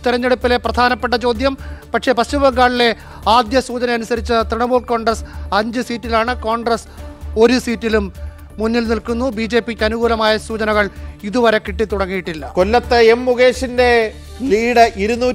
തെരഞ്ഞെടുപ്പിലെ പ്രധാനപ്പെട്ട ചോദ്യം. പക്ഷേ പശ്ചിമബംഗാളിലെ ആദ്യ സൂചന അനുസരിച്ച് തൃണമൂൽ കോൺഗ്രസ് 5 സീറ്റിലാണ്, കോൺഗ്രസ് 1 സീറ്റിലും മുന്നിൽ നിൽക്കുന്നു. ബിജെപിക്ക് അനുകൂലമായ സൂചനകൾ ഇതുവരെ കിട്ടിത്തുടങ്ങിയിട്ടില്ല. കൊല്ലത്ത് എം മുകേഷിന്റെ ലീഡ് 200